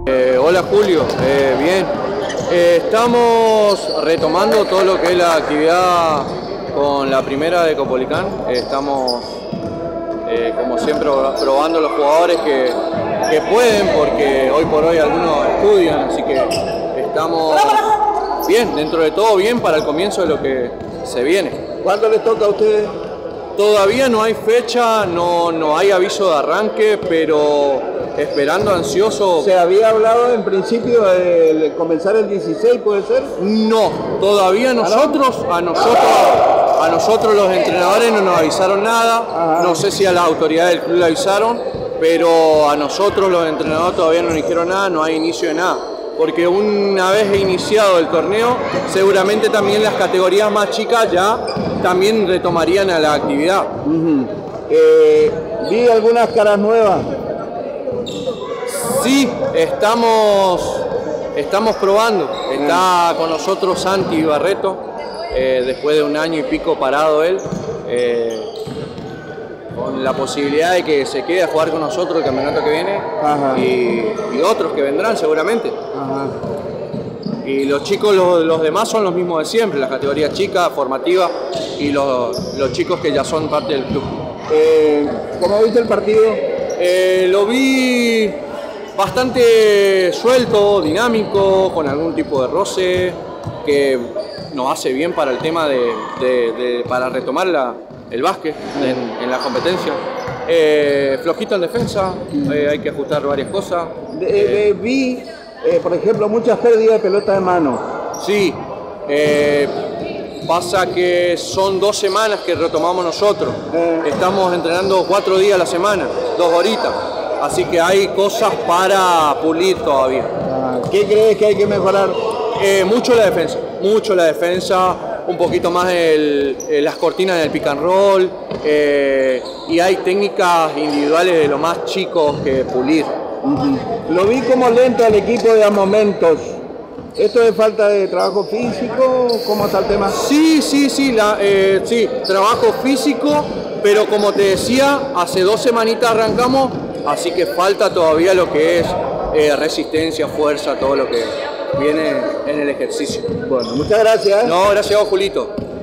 Hola Julio, bien. Estamos retomando todo lo que es la actividad con la primera de Copolicán. Estamos, como siempre, probando los jugadores que pueden, porque hoy por hoy algunos estudian, así que estamos bien, dentro de todo bien para el comienzo de lo que se viene. ¿Cuándo les toca a ustedes? Todavía no hay fecha, no hay aviso de arranque, pero esperando ansioso. ¿Se había hablado en principio de comenzar el 16, puede ser? No, todavía a nosotros los entrenadores no nos avisaron nada. Ajá. No sé si a las autoridades del club le avisaron, pero a nosotros los entrenadores todavía no nos dijeron nada, no hay inicio de nada. Porque una vez iniciado el torneo, seguramente también las categorías más chicas ya también retomarían a la actividad. Vi algunas caras nuevas. Sí, estamos probando. Está con nosotros Santi Barreto, después de un año y pico parado él, con la posibilidad de que se quede a jugar con nosotros el campeonato que viene. Ajá. Y otros que vendrán seguramente. Ajá. Y los chicos, los demás son los mismos de siempre, las categorías chicas, formativas y los chicos que ya son parte del club. ¿Cómo viste el partido? Lo vi bastante suelto, dinámico, con algún tipo de roce que nos hace bien para el tema para retomar el básquet en la competencia. Flojito en defensa, hay que ajustar varias cosas. Vi, por ejemplo, muchas pérdidas de pelota de mano. Sí, pasa que son 2 semanas que retomamos nosotros. Estamos entrenando 4 días a la semana, 2 horitas. Así que hay cosas para pulir todavía. ¿Qué crees que hay que mejorar? Mucho la defensa, un poquito más las cortinas en el pick and roll, y hay técnicas individuales de los más chicos que pulir. Lo vi como lento al equipo de a momentos. ¿Esto es falta de trabajo físico? ¿Cómo está el tema? Sí, trabajo físico, pero como te decía, hace 2 semanitas arrancamos, así que falta todavía lo que es resistencia, fuerza, todo lo que viene en el ejercicio. Bueno, muchas gracias. No, gracias a vos, Julito.